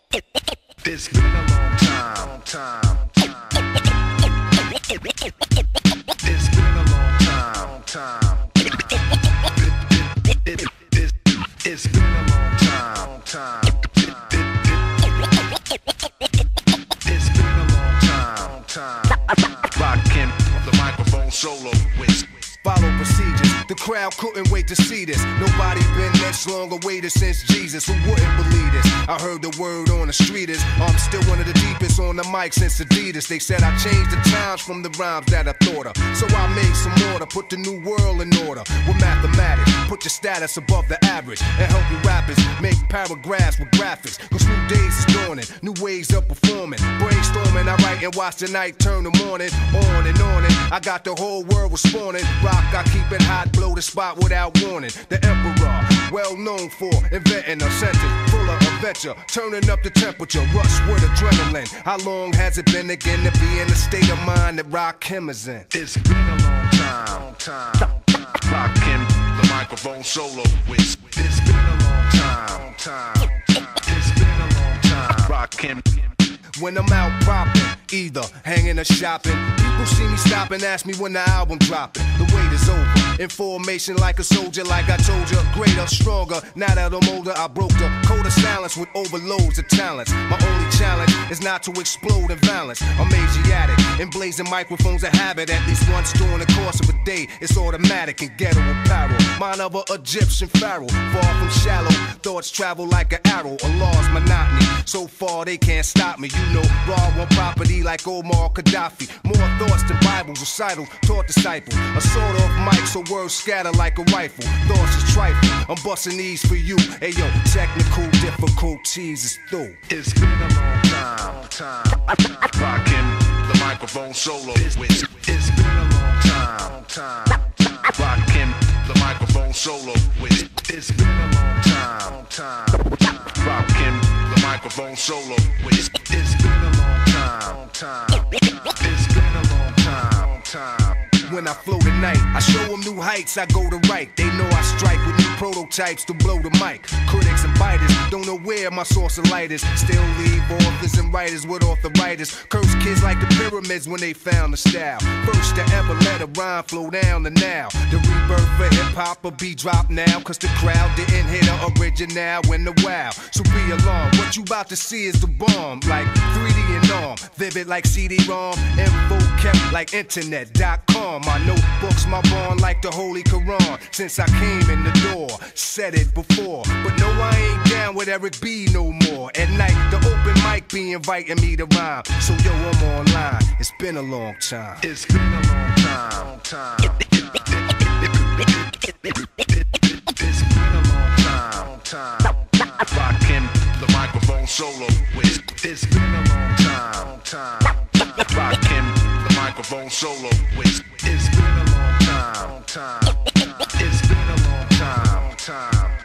It's been a long time. It's been a long time. It's been a long time. It's been a long time. Rockin' the microphone solo with. Follow procedures. The crowd couldn't wait to see this. Nobody been this long awaited since Jesus. Who wouldn't believe this? I heard the word on the street is I'm still one of the deepest on the mic since Adidas. They said I changed the times from the rhymes that I thought of. So I made some order, put the new world in order with mathematics. Put your status above the average and help you rappers make paragraphs with graphics. Cause new days is dawning, new ways of performing. Brainstorming, I write and watch the night turn the morning. On and on and I got the whole world responding. Rock, I keep it hot, blow the spot without warning. The emperor, well known for inventing a sentence full of adventure, turning up the temperature, rush with adrenaline. How long has it been again to be in the state of mind that Rakim is in? It's been a long time. Rockin' the microphone solo with. It's been a long time. It's been a long time. Rockin'. When I'm out propping, either hanging or shopping, people see me stop and ask me when the album dropping. The wait is over. In formation like a soldier, like I told you, greater, stronger. Now that I'm older, I broke the code of silence with overloads of talents. My only challenge is not to explode in violence. I'm Asiatic, and blazing microphones a habit. At least once during the course of a day, it's automatic and ghetto apparel. Mine of a Egyptian pharaoh, far from shallow. Thoughts travel like an arrow, Allah's monotony. So far they can't stop me. You know, raw one property like Omar Gaddafi. More thoughts than Bibles, recital, taught disciples. A sort of mic, so words scatter like a rifle. Thoughts is trifle, I'm busting these for you. Ayo, technical difficulties is through. It's been a long time. Rockin' the microphone solo with. It's been a long time. Rockin' the microphone solo with. It's been a long time. Rockin' the microphone solo with. It's been a long time. It's been a long time. When I flow tonight, I show them new heights, I go to right. They know I strike with new prototypes to blow the mic. Critics and biters don't know where my source of light is. Still leave authors and writers with arthritis. Curse kids like the pyramids when they found the style. First to ever let a rhyme flow down to now. The rebirth for hip-hop will be dropped now. Cause the crowd didn't hit the original in the wow. So be alarmed, what you about to see is the bomb. Like 3D and arm, vivid like CD-ROM. Info kept like internet.com. My notebooks, my bond like the Holy Quran. Since I came in the door, said it before. But no, I ain't down with Eric B no more. At night, the open mic be inviting me to rhyme. So yo, I'm online. It's been a long time. It's been a long time. It's been a long time. Rockin' the microphone solo with. It's been a long time. Rockin' the microphone solo with. It's been a long time. It's been a long time.